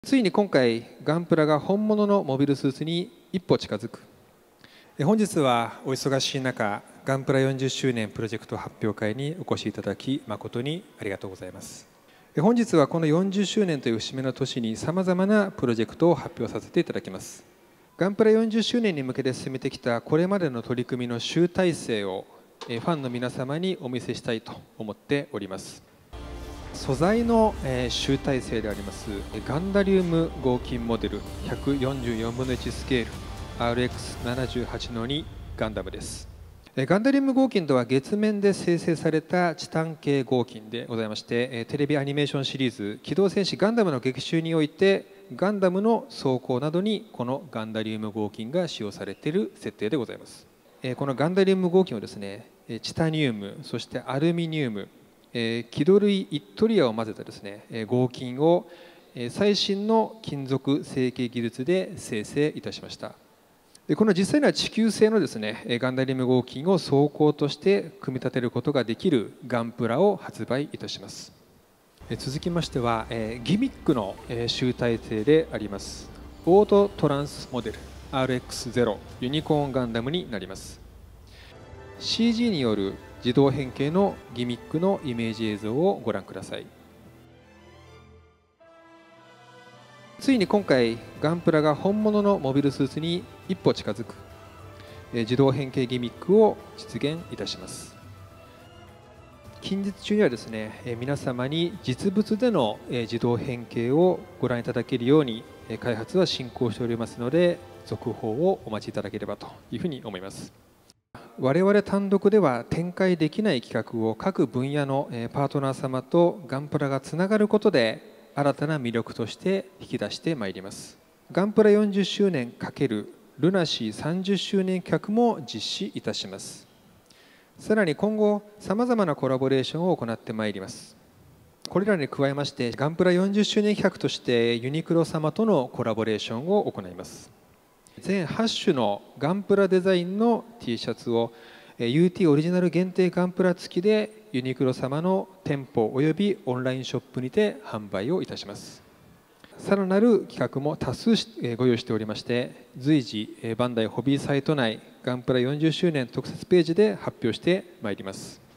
ついに今回、ガンプラが本物のモビルスーツに一歩近づく。本日はお忙しい中、ガンプラ40周年プロジェクト発表会にお越しいただき、誠にありがとうございます。本日はこの40周年という節目の年にさまざまなプロジェクトを発表させていただきます。ガンプラ40周年に向けて進めてきたこれまでの取り組みの集大成をファンの皆様にお見せしたいと思っております。素材の集大成でありますガンダリウム合金モデル144分の1スケール RX78-2 ガンダムです。ガンダリウム合金とは月面で生成されたチタン系合金でございまして、テレビアニメーションシリーズ「機動戦士ガンダム」の劇中においてガンダムの装甲などにこのガンダリウム合金が使用されている設定でございます。このガンダリウム合金をですね、チタニウム、そしてアルミニウム、キド類イットリアを混ぜたですね合金を最新の金属成形技術で生成いたしました。この実際には地球製のですねガンダリウム合金を装甲として組み立てることができるガンプラを発売いたします。続きましてはギミックの集大成でありますオートトランスモデル RX0 ユニコーンガンダムになります。 CG による自動変形のギミックのイメージ映像をご覧ください。ついに今回ガンプラが本物のモビルスーツに一歩近づく自動変形ギミックを実現いたします。近日中にはですね皆様に実物での自動変形をご覧いただけるように開発は進行しておりますので、続報をお待ちいただければというふうに思います。我々単独では展開できない企画を各分野のパートナー様とガンプラがつながることで新たな魅力として引き出してまいります。ガンプラ40周年×ルナシー30周年企画も実施いたします。さらに今後さまざまなコラボレーションを行ってまいります。これらに加えましてガンプラ40周年企画としてユニクロ様とのコラボレーションを行います。全8種のガンプラデザインの T シャツを UT オリジナル限定ガンプラ付きでユニクロ様の店舗およびオンラインショップにて販売をいたします。さらなる企画も多数ご用意しておりまして、随時バンダイホビーサイト内ガンプラ40周年特設ページで発表してまいります。